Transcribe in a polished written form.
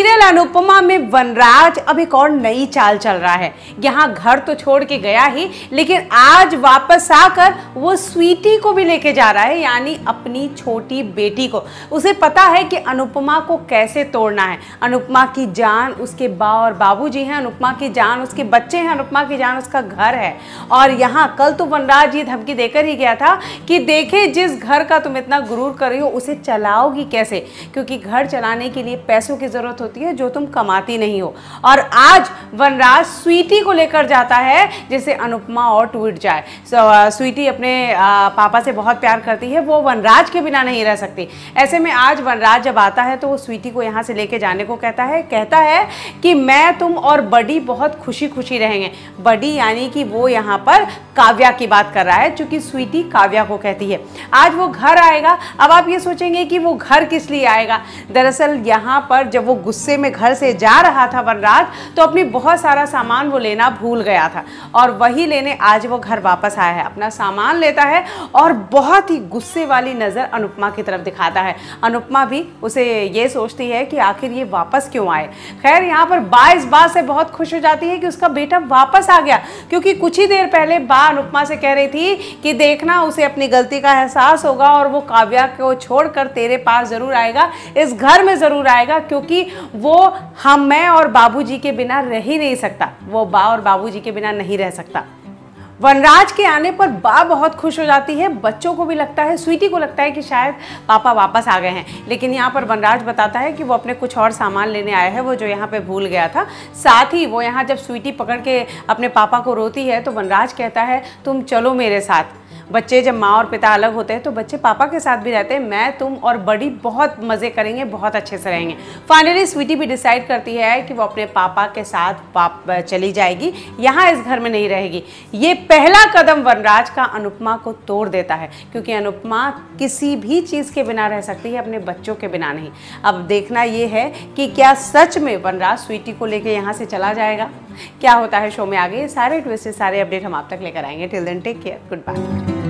Serial Anupama में वनराज अब एक और नई चाल चल रहा है। यहाँ घर तो छोड़ के गया ही, लेकिन आज वापस आकर वो स्वीटी को भी लेके जा रहा है, यानी अपनी छोटी बेटी को। उसे पता है कि अनुपमा को कैसे तोड़ना है। अनुपमा की जान उसके और बाबूजी हैं, अनुपमा की जान उसके बच्चे हैं, अनुपमा की जान उसका घर है। और यहाँ कल तो वनराज ये धमकी देकर ही गया था कि देखे जिस घर का तुम इतना गुरूर कर रही हो उसे चलाओगी कैसे, क्योंकि घर चलाने के लिए पैसों की जरूरत होती है जो तुम कमाती नहीं हो। और आज वनराज स्वीटी को लेकर जाता है जिससे अनुपमा और टूट जाए। स्वीटी अपने पापा से बहुत प्यार करती है, वो वनराज के बिना नहीं रह सकती। ऐसे में आज वनराज जब आता है तो वो स्वीटी को यहाँ से लेके जाने को कहता है कि मैं तुम और बडी बहुत खुशी खुशी रहेंगे। बडी यानी कि वो यहाँ पर काव्या की बात कर रहा है, चूंकि स्वीटी काव्या को कहती है। आज वो घर आएगा। अब आप ये सोचेंगे कि वो घर किस लिए आएगा। दरअसल यहाँ पर जब वो गुस्से में घर से जा रहा था वनराज, तो अपनी बहुत सारा सामान वो लेना भूल गया था और वही लेने आज वो घर वापस आया है। अपना सामान लेता है और बहुत ही गुस्से वाली नज़र अनुपमा की तरफ दिखाता है। अनुपमा भी उसे ये सोचती है कि आखिर ये वापस क्यों आए। खैर यहाँ पर बा इस बात से बहुत खुश हो जाती है कि उसका बेटा वापस आ गया, क्योंकि कुछ ही देर पहले बा अनुपमा से कह रही थी कि देखना उसे अपनी गलती का एहसास होगा और वो काव्या को छोड़कर तेरे पास जरूर आएगा, इस घर में जरूर आएगा, क्योंकि वो मैं और बाबूजी के बिना रह ही नहीं सकता। वो बा और बाबूजी के बिना नहीं रह सकता। वनराज के आने पर बा बहुत खुश हो जाती है। बच्चों को भी लगता है, स्वीटी को लगता है कि शायद पापा वापस आ गए हैं, लेकिन यहाँ पर वनराज बताता है कि वो अपने कुछ और सामान लेने आया है, वो जो यहाँ पे भूल गया था। साथ ही वो यहाँ जब स्वीटी पकड़ के अपने पापा को रोती है तो वनराज कहता है तुम चलो मेरे साथ। बच्चे जब माँ और पिता अलग होते हैं तो बच्चे पापा के साथ भी रहते हैं। मैं, तुम और बडी बहुत मज़े करेंगे, बहुत अच्छे से रहेंगे। फाइनली स्वीटी भी डिसाइड करती है कि वो अपने पापा के साथ चली जाएगी, यहाँ इस घर में नहीं रहेगी। ये पहला कदम वनराज का अनुपमा को तोड़ देता है, क्योंकि अनुपमा किसी भी चीज़ के बिना रह सकती है, अपने बच्चों के बिना नहीं। अब देखना ये है कि क्या सच में वनराज स्वीटी को लेकर यहाँ से चला जाएगा। क्या होता है शो में आगे, सारे ट्विस्ट, सारे अपडेट हम आप तक लेकर आएंगे। Till then take care, good bye.